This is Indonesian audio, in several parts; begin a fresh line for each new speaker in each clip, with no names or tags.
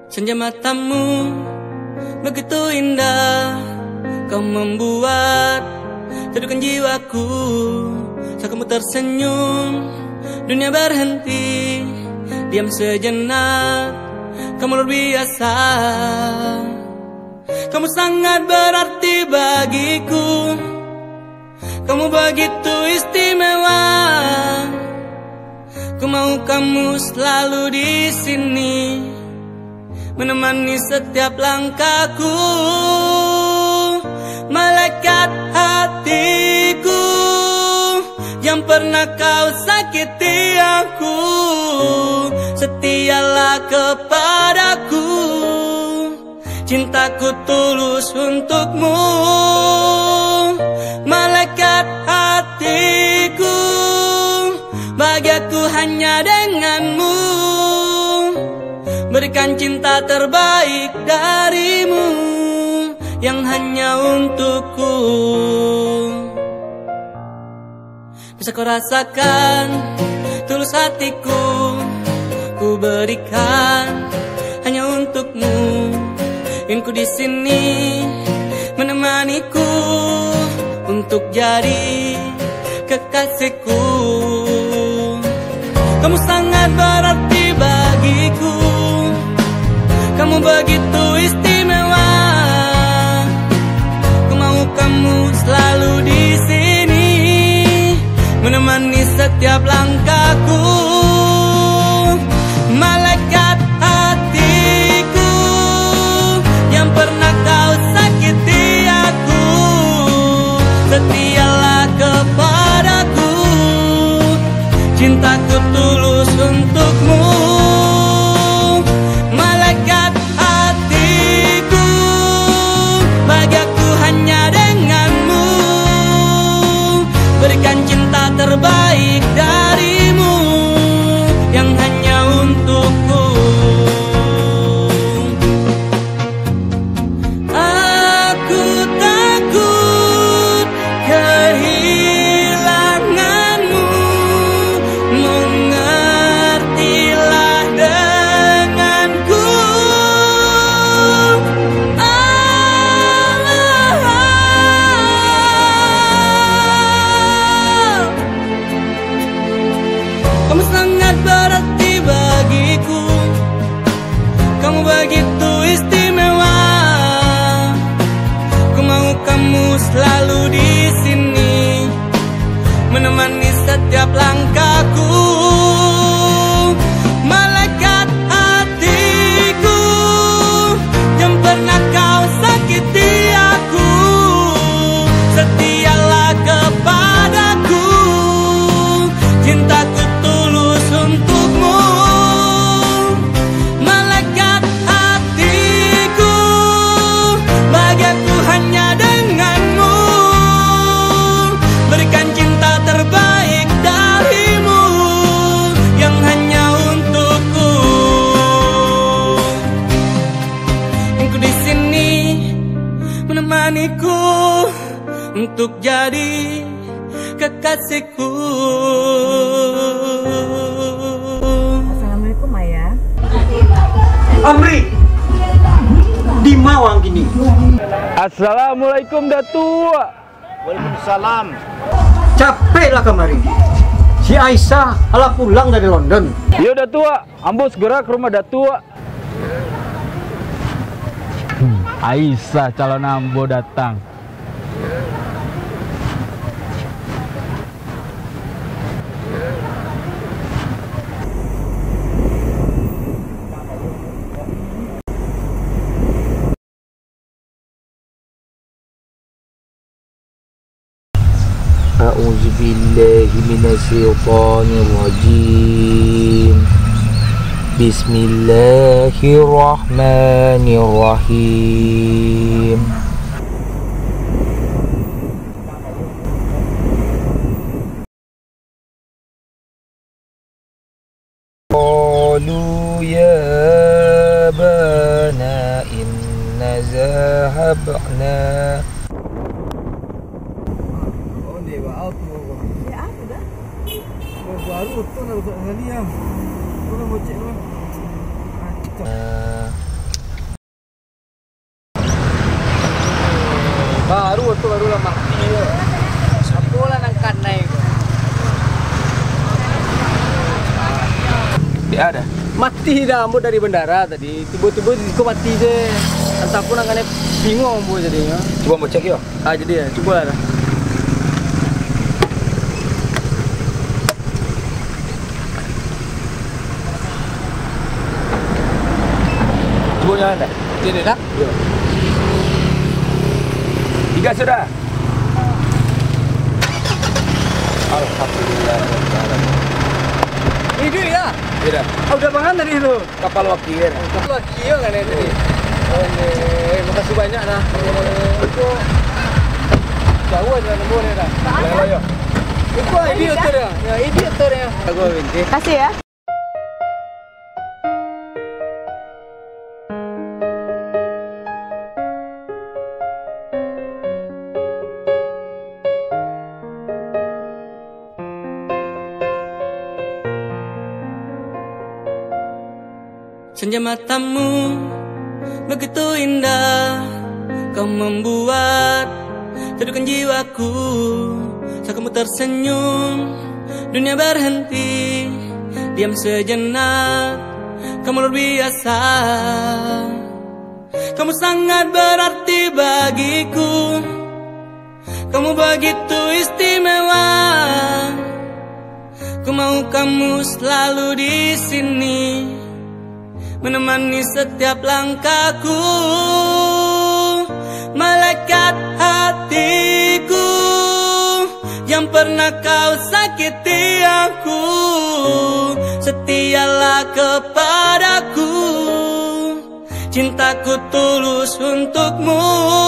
Senja matamu begitu indah, kau membuat teduhkan jiwaku. Saat kamu tersenyum, dunia berhenti, diam sejenak, kamu luar biasa. Kamu sangat berarti bagiku, kamu begitu istimewa. Ku mau kamu selalu di sini, menemani setiap langkahku. Malaikat hatiku yang pernah kau sakiti aku, setialah kepadaku. Cintaku tulus untukmu. Malaikat hatiku, bahagiaku hanya denganmu. Berikan cinta terbaik darimu, yang hanya untukku. Bisa kau rasakan tulus hatiku, ku berikan hanya untukmu. Ingin ku di sini menemaniku, untuk jadi kekasihku. Kamu sangat berarti bagiku, kamu begitu istimewa. Ku mau kamu selalu di sini, menemani setiap langkahku. Malaikat hatiku yang pernah kau sakiti aku, setialah kepadaku. Cintaku tulus untukmu. Malaikat hatiku, bahagiaku hanya denganmu. Berikan cinta terbaik darimu, yang hanya untukku. Aku takut kehilanganmu, mengertilah denganku. Kamu sangat berarti bagiku, kamu begitu istimewa. Ku mau kamu selalu di sini, menemani setiap langkahku. Malaikat hatiku yang pernah kau sakiti aku, setialah kepadaku. Cintaku tulus untukmu. Malaikat hatiku, bahagiaku hanya denganmu. Berikan cinta terbaik darimu, yang hanya untukku. Aku di sini menemaniku, untuk jadi kekasihku.
Assalamualaikum Ayah.
Amri di Mawang gini.
Assalamualaikum Datuk.
Waalaikumsalam.
Capek lah kemarin. Si Aisyah ala pulang dari London.
Yo Datuk, ambo segera ke rumah Datuk. Aisyah calon ambo datang.
A'udzubillahi minasyaitonirrajim. Bismillahirrahmanirrahim. Qalu ya bana inna zahabna. Ada.
Mati dah ambo dari bandara tadi. Tiba-tiba kok mati deh. Entah pun angane bingung ambo jadinya.
Coba mau cek yo.
Ah jadi ya, coba lah.
Coba nyala enggak?
Jadi dah.
Iya. 3 sudah. Alhamdulillah.
Ini ya.
Tidak.
Oh, udah makan tadi itu.
Kapal wakil.
Kapal wakil kan ya tadi. Oke, makasih banyak dah. Itu jauh aja nemu nih dah.
Ayo.
Itu editor ya. Ya editor ya. Aku binti.
Kasih ya.
Senja matamu begitu indah, kau membuat teduhkan jiwaku. Saat kamu tersenyum, dunia berhenti, diam sejenak. Kamu luar biasa, kamu sangat berarti bagiku. Kamu begitu istimewa, ku mau kamu selalu di sini, menemani setiap langkahku. Malaikat hatiku yang pernah kau sakiti aku, setialah kepadaku. Cintaku tulus untukmu.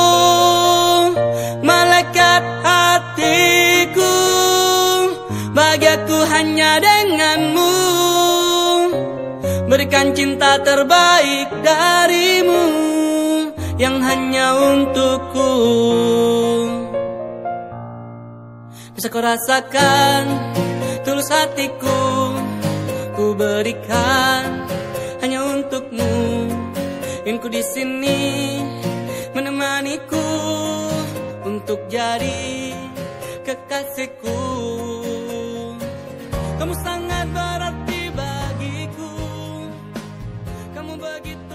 Malaikat hatiku, bahagiaku hanya denganmu. Berikan cinta terbaik darimu yang hanya untukku. Bisa kau rasakan tulus hatiku, ku berikan hanya untukmu. Ingin ku di sini menemaniku untuk jadi kekasihku. Kamu sangat berarti bagiku, kamu begitu